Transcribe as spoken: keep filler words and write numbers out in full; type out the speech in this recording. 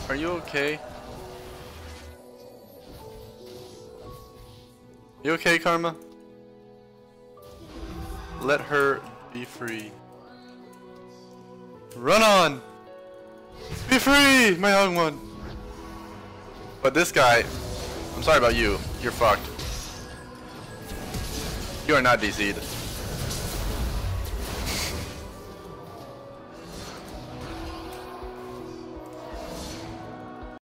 Are you okay? You okay, Karma? Let her be free. Run on! Be free, my young one! But this guy, I'm sorry about you. You're fucked. You are not D C'd.